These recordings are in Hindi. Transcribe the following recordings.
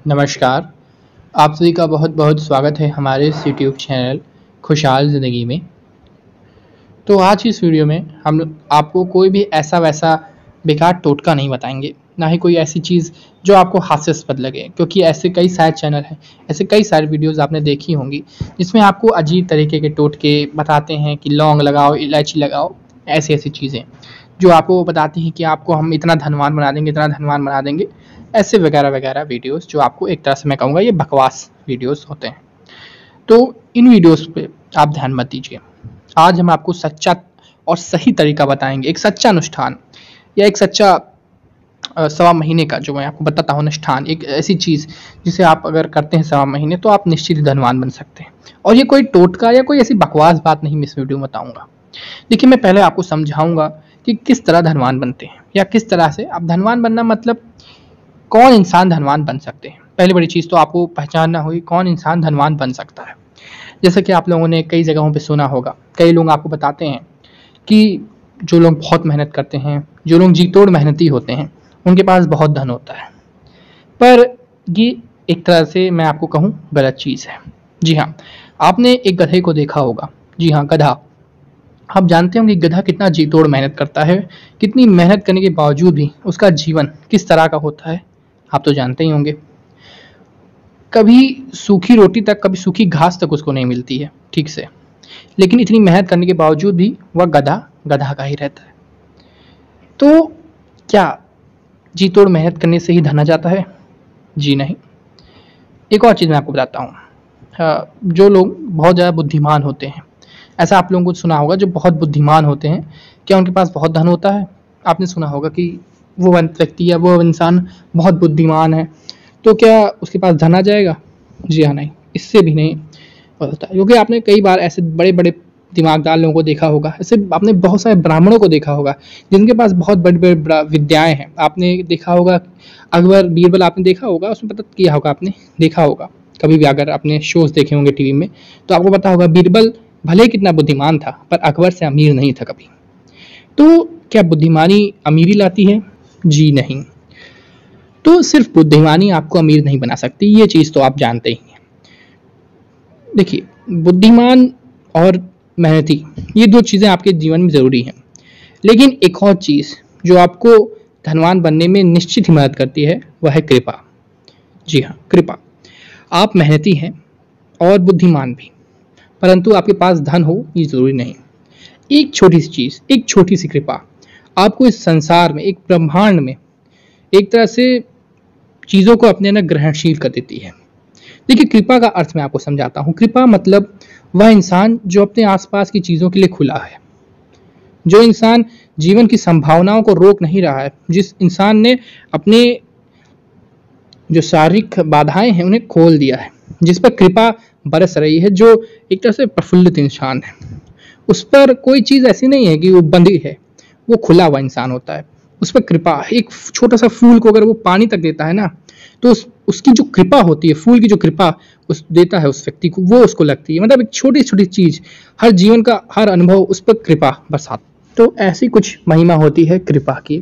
नमस्कार। आप सभी का बहुत बहुत स्वागत है हमारे इस यूट्यूब चैनल खुशहाल ज़िंदगी में। तो आज की इस वीडियो में हम आपको कोई भी ऐसा वैसा बेकार टोटका नहीं बताएंगे, ना ही कोई ऐसी चीज़ जो आपको हास्यास्पद लगे, क्योंकि ऐसे कई सारे चैनल हैं, ऐसे कई सारे वीडियोज़ आपने देखी होंगी जिसमें आपको अजीब तरीके के टोटके बताते हैं कि लौंग लगाओ, इलायची लगाओ, ऐसी ऐसी चीज़ें जो आपको बताती हैं कि आपको हम इतना धनवान बना देंगे, इतना धनवान बना देंगे, ऐसे वगैरह वगैरह वीडियोस जो आपको एक तरह से मैं कहूँगा ये बकवास वीडियोस होते हैं। तो इन वीडियोस पे आप ध्यान मत दीजिए। आज हम आपको सच्चा और सही तरीका बताएंगे, एक सच्चा अनुष्ठान या एक सच्चा सवा महीने का जो मैं आपको बताता हूँ अनुष्ठान, एक ऐसी चीज़ जिसे आप अगर करते हैं सवा महीने तो आप निश्चित ही धनवान बन सकते हैं। और ये कोई टोटका या कोई ऐसी बकवास बात नहीं मैं इस वीडियो में बताऊँगा। देखिए, मैं पहले आपको समझाऊंगा कि किस तरह धनवान बनते हैं या किस तरह से आप धनवान बनना, मतलब कौन इंसान धनवान बन सकते हैं। पहली बड़ी चीज़ तो आपको पहचानना होगी कौन इंसान धनवान बन सकता है। जैसे कि आप लोगों ने कई जगहों पे सुना होगा, कई लोग आपको बताते हैं कि जो लोग बहुत मेहनत करते हैं, जो लोग जी तोड़ मेहनती होते हैं, उनके पास बहुत धन होता है। पर ये एक तरह से मैं आपको कहूँ गलत चीज़ है। जी हाँ, आपने एक गधे को देखा होगा। जी हाँ, गधा। आप जानते होंगे गधा कितना जी तोड़ मेहनत करता है, कितनी मेहनत करने के बावजूद भी उसका जीवन किस तरह का होता है आप तो जानते ही होंगे। कभी सूखी रोटी तक, कभी सूखी घास तक उसको नहीं मिलती है ठीक से, लेकिन इतनी मेहनत करने के बावजूद भी वह गधा गधा का ही रहता है। तो क्या जी तोड़ मेहनत करने से ही धन आ जाता है? जी नहीं। एक और चीज़ मैं आपको बताता हूँ। जो लोग बहुत ज़्यादा बुद्धिमान होते हैं, ऐसा आप लोगों को सुना होगा, जो बहुत बुद्धिमान होते हैं, क्या उनके पास बहुत धन होता है? आपने सुना होगा कि वो व्यक्ति या वो इंसान बहुत बुद्धिमान है, तो क्या उसके पास धन आ जाएगा? जी हाँ, नहीं, इससे भी नहीं होता। क्योंकि आपने कई बार ऐसे बड़े बड़े दिमागदार लोगों को देखा होगा, ऐसे आपने बहुत सारे ब्राह्मणों को देखा होगा जिनके पास बहुत बड़ी बड़ी विद्याएं हैं। आपने देखा होगा अकबर बीरबल, आपने देखा होगा, उसमें पता किया होगा, आपने देखा होगा कभी भी अगर आपने शोज देखे होंगे टीवी में, तो आपको पता होगा बीरबल भले कितना बुद्धिमान था पर अकबर से अमीर नहीं था कभी। तो क्या बुद्धिमानी अमीरी लाती है? जी नहीं। तो सिर्फ बुद्धिमानी आपको अमीर नहीं बना सकती, ये चीज़ तो आप जानते ही हैं। देखिए, बुद्धिमान और मेहनती ये दो चीज़ें आपके जीवन में ज़रूरी हैं, लेकिन एक और चीज़ जो आपको धनवान बनने में निश्चित ही मदद करती है वह है कृपा। जी हाँ, कृपा। आप मेहनती हैं और बुद्धिमान भी, परंतु आपके पास धन हो ये ज़रूरी नहीं। एक छोटी सी चीज़, एक छोटी सी कृपा आपको इस संसार में, एक ब्रह्मांड में एक तरह से चीज़ों को अपने अंदर ग्रहणशील कर देती है। देखिए, कृपा का अर्थ मैं आपको समझाता हूँ। कृपा मतलब वह इंसान जो अपने आसपास की चीज़ों के लिए खुला है, जो इंसान जीवन की संभावनाओं को रोक नहीं रहा है, जिस इंसान ने अपने जो शारीरिक बाधाएं हैं उन्हें खोल दिया है, जिस पर कृपा बरस रही है, जो एक तरह से प्रफुल्लित इंसान है। उस पर कोई चीज़ ऐसी नहीं है कि वो बंधी है, वो खुला हुआ इंसान होता है, उस पर कृपा। एक छोटा सा फूल को अगर वो पानी तक देता है ना, तो उसकी जो कृपा होती है, फूल की जो कृपा उस देता है उस व्यक्ति को, वो उसको लगती है। मतलब एक छोटी छोटी चीज़, हर जीवन का हर अनुभव उस पर कृपा बरसाता। तो ऐसी कुछ महिमा होती है कृपा की।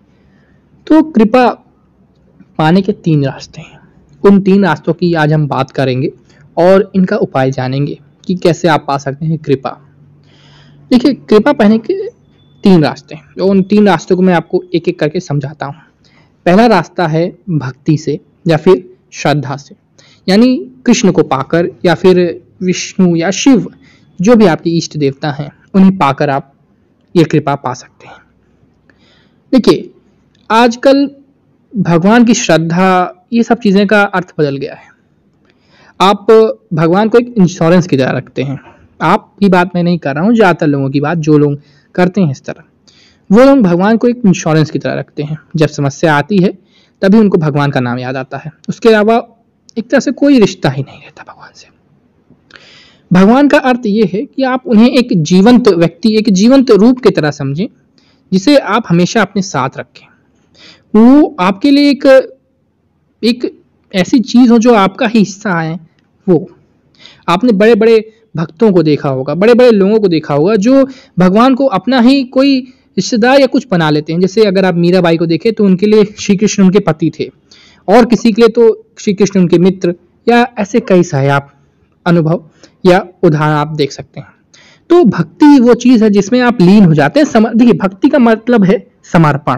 तो कृपा पाने के 3 रास्ते हैं, उन 3 रास्तों की आज हम बात करेंगे और इनका उपाय जानेंगे कि कैसे आप पा सकते हैं कृपा। देखिए, कृपा पाने के 3 रास्ते हैं, और उन 3 रास्तों को मैं आपको एक एक करके समझाता हूँ। पहला रास्ता है भक्ति से या फिर श्रद्धा से, यानी कृष्ण को पाकर या फिर विष्णु या शिव, जो भी आपके इष्ट देवता हैं, उन्हें पाकर आप ये कृपा पा सकते हैं। देखिए, आजकल भगवान की श्रद्धा, ये सब चीज़ें का अर्थ बदल गया है। आप भगवान को एक इंश्योरेंस की तरह रखते हैं। आपकी बात मैं नहीं कर रहा हूँ, ज़्यादातर लोगों की बात, जो लोग करते हैं इस तरह, वो लोग भगवान को एक इंश्योरेंस की तरह रखते हैं। जब समस्या आती है तभी उनको भगवान का नाम याद आता है, उसके अलावा एक तरह से कोई रिश्ता ही नहीं रहता भगवान से। भगवान का अर्थ ये है कि आप उन्हें एक जीवंत व्यक्ति, एक जीवंत रूप की तरह समझें, जिसे आप हमेशा अपने साथ रखें। वो आपके लिए एक ऐसी चीज़ हो जो आपका ही हिस्सा है। वो आपने बड़े बड़े भक्तों को देखा होगा, बड़े बड़े लोगों को देखा होगा जो भगवान को अपना ही कोई रिश्तेदार या कुछ बना लेते हैं। जैसे अगर आप मीराबाई को देखें तो उनके लिए श्री कृष्ण उनके पति थे, और किसी के लिए तो श्री कृष्ण उनके मित्र, या ऐसे कई सारे आप अनुभव या उदाहरण आप देख सकते हैं। तो भक्ति वो चीज है जिसमें आप लीन हो जाते हैं। देखिए, भक्ति का मतलब है समर्पण।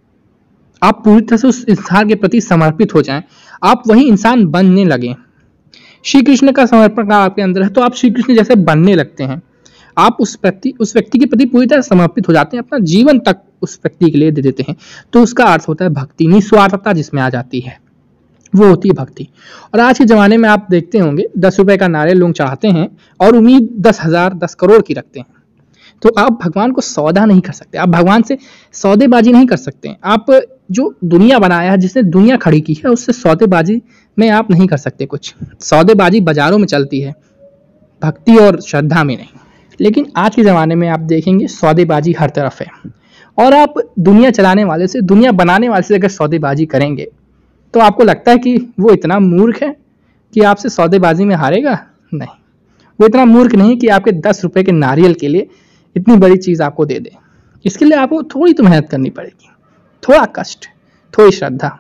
आप पूरी तरह से उस इंसान के प्रति समर्पित हो जाएं, आप वही इंसान बनने लगे। श्री कृष्ण का समर्पण आपके अंदर है तो आप श्री कृष्ण जैसे बनने लगते हैं। आप उस व्यक्ति के प्रति पूरी तरह समर्पित हो जाते हैं, अपना जीवन तक उस व्यक्ति के लिए दे देते हैं। तो उसका अर्थ होता है भक्ति। निस्वार्थता जिसमें आ जाती है वो होती है भक्ति। और आज के जमाने में आप देखते होंगे 10 रुपए का नारियल लोग चढ़ाते हैं और उम्मीद 10,000 10 करोड़ की रखते हैं। तो आप भगवान को सौदा नहीं कर सकते, आप भगवान से सौदेबाजी नहीं कर सकते। आप जो दुनिया बनाया है, जिसने दुनिया खड़ी की है, उससे सौदेबाजी में आप नहीं कर सकते। कुछ सौदेबाजी बाजारों में चलती है, भक्ति और श्रद्धा में नहीं। लेकिन आज के ज़माने में आप देखेंगे सौदेबाजी हर तरफ है। और आप दुनिया चलाने वाले से, दुनिया बनाने वाले से अगर सौदेबाजी करेंगे तो आपको लगता है कि वो इतना मूर्ख है कि आपसे सौदेबाजी में हारेगा? नहीं, वो इतना मूर्ख नहीं कि आपके 10 रुपए के नारियल के लिए इतनी बड़ी चीज़ आपको दे दे। इसके लिए आपको थोड़ी तो मेहनत करनी पड़ेगी, थोड़ा कष्ट, थोड़ी श्रद्धा।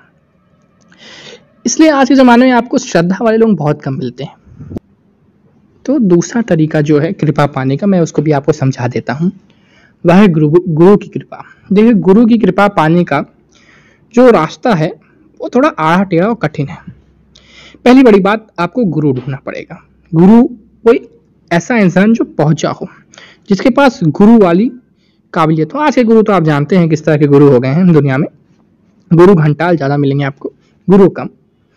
इसलिए आज के ज़माने में आपको श्रद्धा वाले लोग बहुत कम मिलते हैं। तो दूसरा तरीका जो है कृपा पाने का, मैं उसको भी आपको समझा देता हूँ। वह है गुरु की कृपा। देखिए, गुरु की कृपा पाने का जो रास्ता है वो थोड़ा आड़ा टेढ़ा और कठिन है। पहली बड़ी बात, आपको गुरु ढूंढना पड़ेगा। गुरु कोई ऐसा इंसान जो पहुंचा हो, जिसके पास गुरु वाली काबिलियत हो। आज के गुरु तो आप जानते हैं किस तरह के गुरु हो गए हैं दुनिया में। गुरु घंटाल ज़्यादा मिलेंगे आपको, गुरु कम।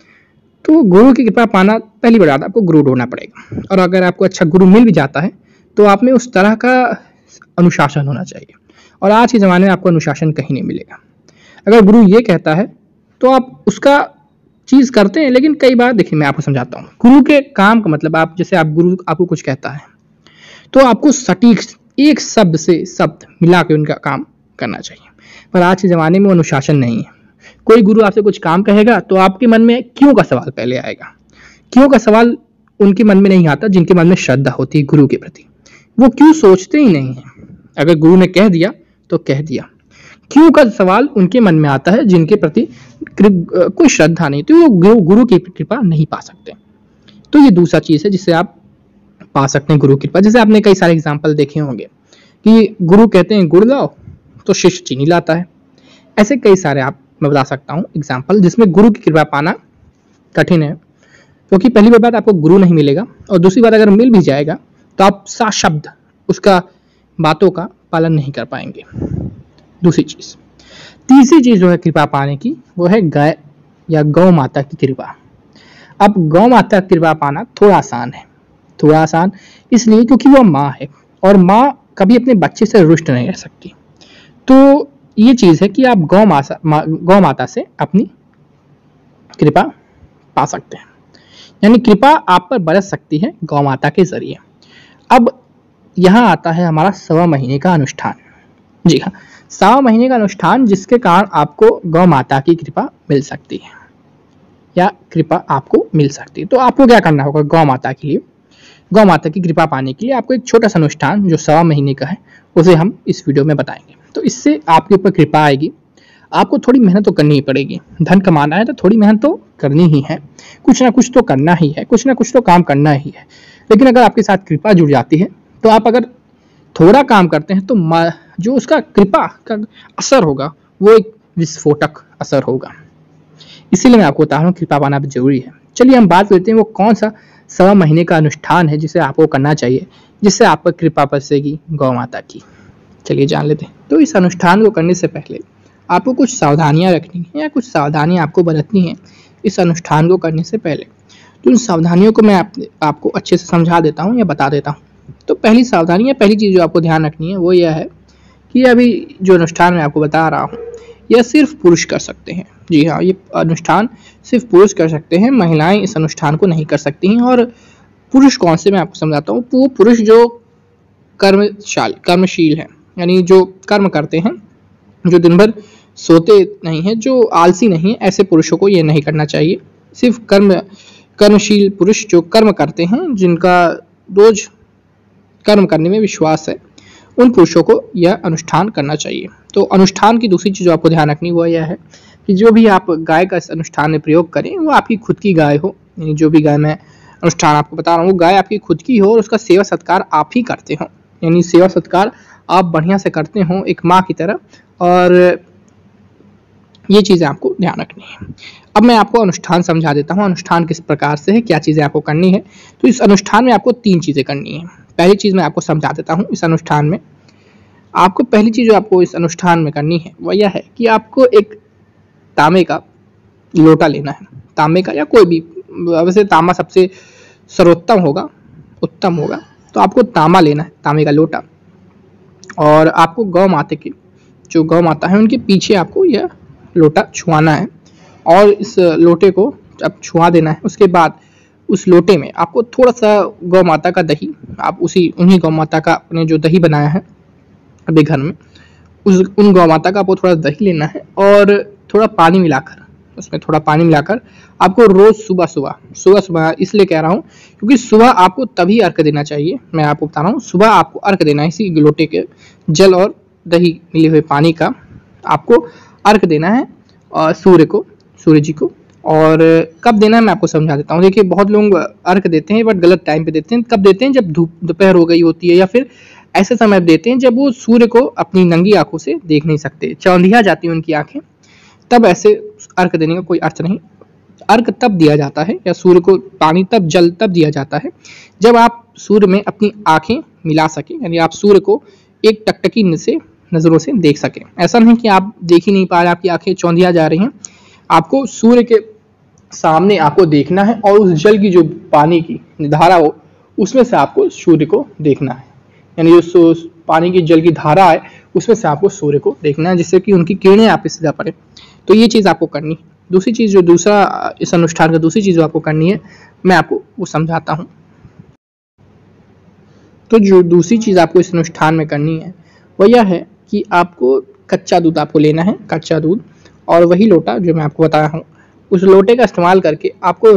तो गुरु की कृपा पाना, पहली बड़ी बात, आपको गुरु ढूंढना पड़ेगा। और अगर आपको अच्छा गुरु मिल भी जाता है तो आप में उस तरह का अनुशासन होना चाहिए। और आज के ज़माने में आपको अनुशासन कहीं नहीं मिलेगा। अगर गुरु ये कहता है तो आप उसका चीज़ करते हैं, लेकिन कई बार देखिए मैं आपको समझाता हूँ। गुरु के काम का मतलब, आप जैसे आप गुरु आपको कुछ कहता है तो आपको सटीक एक शब्द से शब्द मिला के उनका काम करना चाहिए। पर आज के ज़माने में वो अनुशासन नहीं है। कोई गुरु आपसे कुछ काम कहेगा तो आपके मन में क्यों का सवाल पहले आएगा। क्यों का सवाल उनके मन में नहीं आता जिनके मन में श्रद्धा होती है गुरु के प्रति। वो क्यों सोचते ही नहीं है। अगर गुरु ने कह दिया तो कह दिया। क्यों का सवाल उनके मन में आता है जिनके प्रति कोई श्रद्धा नहीं, तो वो गुरु की कृपा नहीं पा सकते। तो ये दूसरा चीज़ है जिससे आप पा सकते हैं गुरु की कृपा। जैसे आपने कई सारे एग्जाम्पल देखे होंगे कि गुरु कहते हैं गुड़ लाओ तो शिष्य चीनी लाता है। ऐसे कई सारे आप मैं बता सकता हूँ एग्जाम्पल जिसमें गुरु की कृपा पाना कठिन है। क्योंकि पहली बात, आपको गुरु नहीं मिलेगा, और दूसरी बात, अगर मिल भी जाएगा तो आप सशब्द उसका बातों का पालन नहीं कर पाएंगे। दूसरी चीज़। तीसरी चीज़ जो है कृपा पाने की, वो है गाय या गौ माता की कृपा। अब गौ माता की कृपा पाना थोड़ा आसान है। थोड़ा आसान इसलिए क्योंकि वह माँ है, और माँ कभी अपने बच्चे से रुष्ट नहीं रह सकती। तो ये चीज़ है कि आप गौ माता से अपनी कृपा पा सकते हैं, यानी कृपा आप पर बरस सकती है गौ माता के जरिए। अब यहाँ आता है हमारा 1.25 महीने का अनुष्ठान। जी हाँ, 1.25 महीने का अनुष्ठान जिसके कारण आपको गौ माता की कृपा मिल सकती है, या कृपा आपको मिल सकती है। तो आपको क्या करना होगा गौ माता के लिए? गौ माता की कृपा पाने के लिए आपको एक छोटा सा अनुष्ठान जो 1.25 महीने का है उसे हम इस वीडियो में बताएंगे। तो इससे आपके ऊपर कृपा आएगी। आपको थोड़ी मेहनत तो करनी ही पड़ेगी। धन कमाना है तो थोड़ी मेहनत तो करनी ही है, कुछ ना कुछ तो करना ही है, कुछ ना कुछ तो काम करना ही है। लेकिन अगर आपके साथ कृपा जुड़ जाती है तो आप अगर थोड़ा काम करते हैं तो जो उसका कृपा का असर होगा वो एक विस्फोटक असर होगा। इसीलिए मैं आपको बता रहा हूँ कृपा पाना भी जरूरी है। चलिए हम बात करते हैं वो कौन सा 1.25 महीने का अनुष्ठान है जिसे आपको करना चाहिए, जिससे आप पर कृपा बरसेगी गौ माता की। चलिए जान लेते हैं। तो इस अनुष्ठान को करने से पहले आपको कुछ सावधानियां रखनी है, या कुछ सावधानियां आपको बरतनी है इस अनुष्ठान को करने से पहले। तो उन सावधानियों को मैं आपको अच्छे से समझा देता हूँ या बता देता हूँ। तो पहली सावधानी या पहली चीज़ जो आपको ध्यान रखनी है वो यह है कि अभी जो अनुष्ठान मैं आपको बता रहा हूँ यह सिर्फ पुरुष कर सकते हैं। जी हाँ, ये अनुष्ठान सिर्फ पुरुष कर सकते हैं, महिलाएं इस अनुष्ठान को नहीं कर सकती हैं। और पुरुष कौन से मैं आपको समझाता हूँ। वो पुरुष जो कर्मशील हैं, यानी जो कर्म करते हैं, जो दिन भर सोते नहीं हैं, जो आलसी नहीं है, ऐसे पुरुषों को ये नहीं करना चाहिए। सिर्फ कर्मशील पुरुष जो कर्म करते हैं, जिनका रोज कर्म करने में विश्वास है, उन पुरुषों को यह अनुष्ठान करना चाहिए। तो अनुष्ठान की दूसरी चीज़ जो आपको ध्यान रखनी वो यह है कि जो भी आप गाय का इस अनुष्ठान में प्रयोग करें वो आपकी खुद की गाय हो, यानी जो भी गाय मैं अनुष्ठान आपको बता रहा हूँ वो गाय आपकी खुद की हो और उसका सेवा सत्कार आप ही करते हो, यानी सेवा सत्कार आप बढ़िया से करते हो एक माँ की तरह, और ये चीज़ें आपको ध्यान रखनी है। अब मैं आपको अनुष्ठान समझा देता हूँ, अनुष्ठान किस प्रकार से है, क्या चीज़ें आपको करनी है। तो इस अनुष्ठान में आपको 3 चीज़ें करनी है। पहली चीज़ मैं आपको समझा देता हूँ। इस अनुष्ठान में आपको पहली चीज़ जो आपको इस अनुष्ठान में करनी है वह यह है कि आपको एक तांबे का लोटा लेना है, तांबे का या कोई भी, वैसे तांबा सबसे सर्वोत्तम होगा, उत्तम होगा, तो आपको तांबा लेना है, तांबे का लोटा, और आपको गौ माता की, जो गौ माता है उनके पीछे आपको यह लोटा छुआना है और इस लोटे को अब छुआ देना है। उसके बाद उस लोटे में आपको थोड़ा सा गौ माता का दही, आप उन्हीं गौ माता का अपने जो दही बनाया है अभी घर में, उन गौ माता का आपको थोड़ा दही लेना है और थोड़ा पानी मिलाकर, उसमें थोड़ा पानी मिलाकर आपको रोज सुबह सुबह इसलिए कह रहा हूँ क्योंकि सुबह आपको तभी अर्घ देना चाहिए। मैं आपको बता रहा हूँ सुबह आपको अर्घ देना है, इसी लोटे के जल और दही मिले हुए पानी का आपको अर्घ देना है और सूर्य जी को। और कब देना है मैं आपको समझा देता हूँ। देखिए बहुत लोग अर्घ देते हैं बट गलत टाइम पे देते हैं। कब देते हैं? जब धूप दोपहर हो गई होती है या फिर ऐसे समय देते हैं जब वो सूर्य को अपनी नंगी आंखों से देख नहीं सकते, चौंधिया जाती हैं उनकी आंखें, तब ऐसे अर्घ देने का कोई अर्थ नहीं। अर्घ तब दिया जाता है या सूर्य को पानी तब जल तब दिया जाता है जब आप सूर्य में अपनी आंखें मिला सकें, यानी आप सूर्य को एक टकटकी से नजरों से देख सकें। ऐसा नहीं कि आप देख ही नहीं पा रहे, आपकी आंखें चौंधिया जा रही हैं, आपको सूर्य के सामने आपको देखना है और उस जल की जो पानी की धारा हो उसमें से आपको सूर्य को देखना है, यानी जो पानी की जल की धारा है उसमें से आपको सूर्य को देखना है जिससे कि उनकी किरणें आप पे सीधा पड़े। तो ये चीज़ आपको करनी है। दूसरी चीज़ इस अनुष्ठान का दूसरी चीज़ जो आपको करनी है मैं आपको वो समझाता हूँ। तो जो दूसरी चीज़ आपको इस अनुष्ठान में करनी है वह यह है कि आपको कच्चा दूध आपको लेना है, कच्चा दूध, और वही लोटा जो मैं आपको बताया हूँ उस लोटे का इस्तेमाल करके आपको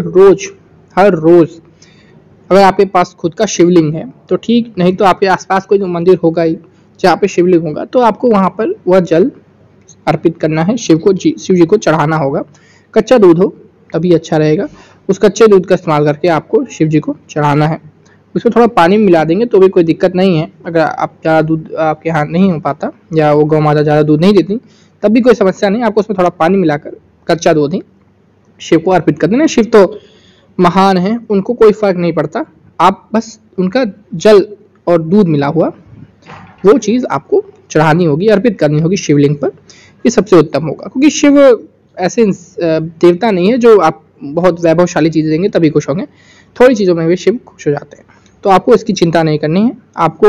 हर रोज़ अगर आपके पास खुद का शिवलिंग है तो ठीक, नहीं तो आपके आसपास कोई मंदिर होगा ही जहाँ पे शिवलिंग होगा तो आपको वहाँ पर वह जल अर्पित करना है, शिव जी को चढ़ाना होगा। कच्चा दूध हो तभी अच्छा रहेगा। उस कच्चे दूध का इस्तेमाल करके आपको शिव जी को चढ़ाना है। उसमें थोड़ा पानी मिला देंगे तो भी कोई दिक्कत नहीं है। अगर आप ज़्यादा दूध आपके यहाँ नहीं हो पाता या वो गौ माता ज़्यादा दूध नहीं देती तब भी कोई समस्या नहीं, आपको उसमें थोड़ा पानी मिलाकर कच्चा दूध ही शिव को अर्पित कर देना। शिव तो महान है, उनको कोई फर्क नहीं पड़ता, आप बस उनका जल और दूध मिला हुआ वो चीज़ आपको चढ़ानी होगी, अर्पित करनी होगी शिवलिंग पर। ये सबसे उत्तम होगा क्योंकि शिव ऐसे देवता नहीं है जो आप बहुत वैभवशाली चीज़ें देंगे तभी खुश होंगे, थोड़ी चीज़ों में भी शिव खुश हो जाते हैं। तो आपको इसकी चिंता नहीं करनी है, आपको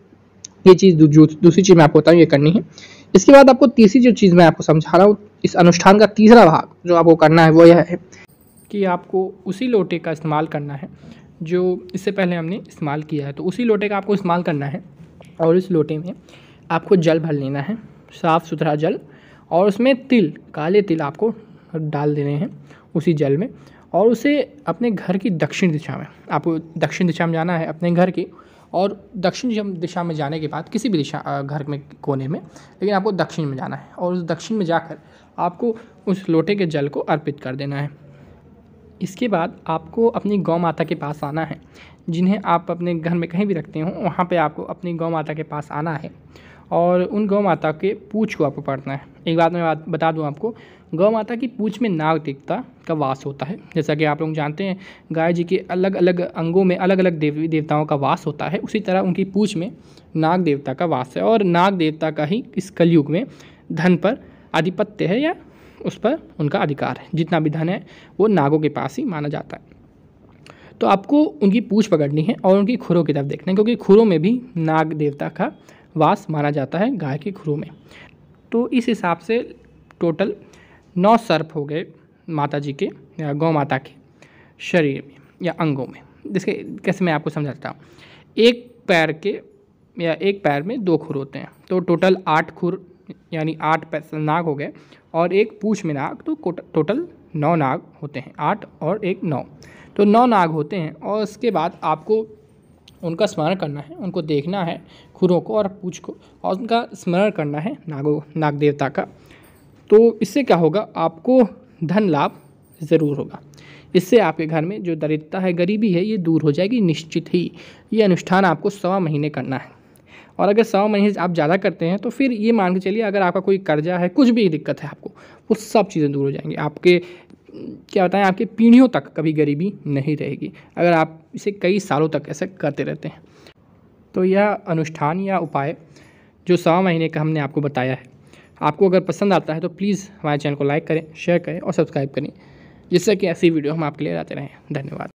ये चीज़ दूसरी चीज़ मैं आपको बताऊँ ये करनी है। इसके बाद आपको तीसरी जो चीज़ मैं आपको समझा रहा हूँ, इस अनुष्ठान का तीसरा भाग जो आपको करना है वो यह है कि आपको उसी लोटे का इस्तेमाल करना है जो इससे पहले हमने इस्तेमाल किया है। तो उसी लोटे का आपको इस्तेमाल करना है और इस लोटे में आपको जल भर लेना है, साफ़ सुथरा जल, और उसमें काले तिल आपको डाल देने हैं उसी जल में, और उसे अपने घर की दक्षिण दिशा में, आपको दक्षिण दिशा में जाना है अपने घर की, और दक्षिण दिशा में जाने के बाद किसी भी घर में कोने में, लेकिन आपको दक्षिण में जाना है और उस दक्षिण में जाकर आपको उस लोटे के जल को अर्पित कर देना है। इसके बाद आपको अपनी गौ माता के पास आना है, जिन्हें आप अपने घर में कहीं भी रखते हो वहाँ पे आपको अपनी गौ माता के पास आना है और उन गौ माता के पूँछ को आपको पकड़ना है। एक बात मैं बता दूं आपको, गौ माता की पूँछ में नाग देवता का वास होता है। जैसा कि आप लोग जानते हैं गाय जी के अलग अलग अंगों में अलग अलग देवी देवताओं का वास होता है, उसी तरह उनकी पूँछ में नाग देवता का वास है और नाग देवता का ही इस कलयुग में धन पर आधिपत्य है या उस पर उनका अधिकार है। जितना भी धन है वो नागों के पास ही माना जाता है। तो आपको उनकी पूँछ पकड़नी है और उनकी खुरों की तरफ देखना है, क्योंकि खुरों में भी नाग देवता का वास माना जाता है गाय के खुरों में। तो इस हिसाब से टोटल 9 सर्प हो गए माता जी के या गौ माता के शरीर में या अंगों में। जिसके कैसे मैं आपको समझाता हूँ, एक पैर में 2 खुर होते हैं, तो टोटल 8 खुर यानी 8 नाग हो गए, और एक पूँछ में नाग, तो टोटल 9 नाग होते हैं। 8 और 1 9, तो 9 नाग होते हैं। और उसके बाद आपको उनका स्मरण करना है, उनको देखना है खुरों को और पूँछ को, और उनका स्मरण करना है नाग देवता का। तो इससे क्या होगा, आपको धन लाभ ज़रूर होगा। इससे आपके घर में जो दरिद्रता है, गरीबी है, ये दूर हो जाएगी निश्चित ही। ये अनुष्ठान आपको 1.25 महीने करना है, और अगर 100 महीने आप ज़्यादा करते हैं तो फिर ये मान के चलिए, अगर आपका कोई कर्जा है, कुछ भी दिक्कत है आपको, वो सब चीज़ें दूर हो जाएंगी। आपके क्या बताएं, आपके पीढ़ियों तक कभी गरीबी नहीं रहेगी अगर आप इसे कई सालों तक ऐसे करते रहते हैं। तो यह अनुष्ठान या उपाय जो 100 महीने का हमने आपको बताया है, आपको अगर पसंद आता है तो प्लीज़ हमारे चैनल को लाइक करें, शेयर करें और सब्सक्राइब करें, जिससे कि ऐसी वीडियो हम आपके लिए लाते रहें। धन्यवाद।